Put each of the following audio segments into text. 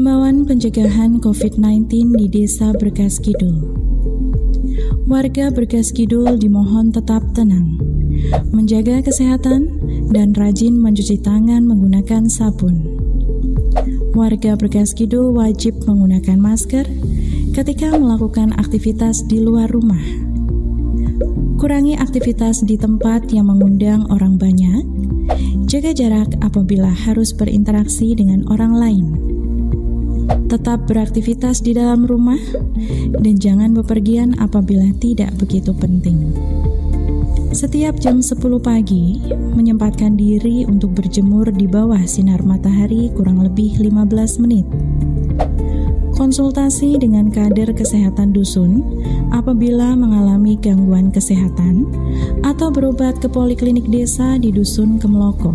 Himbauan pencegahan COVID-19 di Desa Berkas Kidul. Warga Berkas Kidul dimohon tetap tenang, menjaga kesehatan, dan rajin mencuci tangan menggunakan sabun. Warga Berkas Kidul wajib menggunakan masker ketika melakukan aktivitas di luar rumah. Kurangi aktivitas di tempat yang mengundang orang banyak. Jaga jarak apabila harus berinteraksi dengan orang lain. Tetap beraktivitas di dalam rumah dan jangan bepergian apabila tidak begitu penting. Setiap jam 10 pagi, menyempatkan diri untuk berjemur di bawah sinar matahari kurang lebih 15 menit. Konsultasi dengan kader kesehatan dusun apabila mengalami gangguan kesehatan atau berobat ke poliklinik desa di dusun Kemeloko.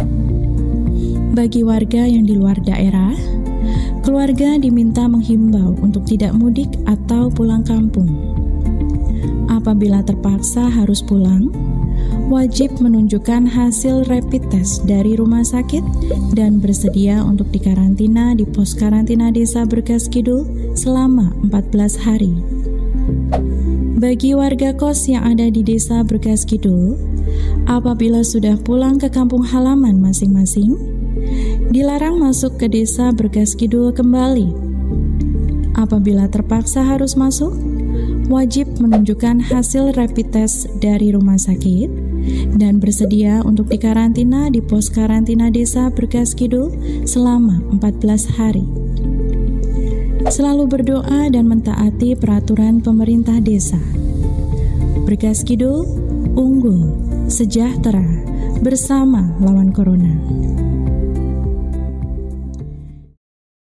Bagi warga yang di luar daerah, keluarga diminta menghimbau untuk tidak mudik atau pulang kampung. Apabila terpaksa harus pulang, wajib menunjukkan hasil rapid test dari rumah sakit dan bersedia untuk dikarantina di pos karantina Desa Berkas Kidul selama 14 hari. Bagi warga kos yang ada di Desa Berkas Kidul, apabila sudah pulang ke kampung halaman masing-masing, dilarang masuk ke Desa Berkas Kidul kembali. Apabila terpaksa harus masuk, wajib menunjukkan hasil rapid test dari rumah sakit dan bersedia untuk dikarantina di pos karantina Desa Berkas Kidul selama 14 hari. Selalu berdoa dan mentaati peraturan pemerintah desa. Berkas Kidul, unggul, sejahtera, bersama lawan corona.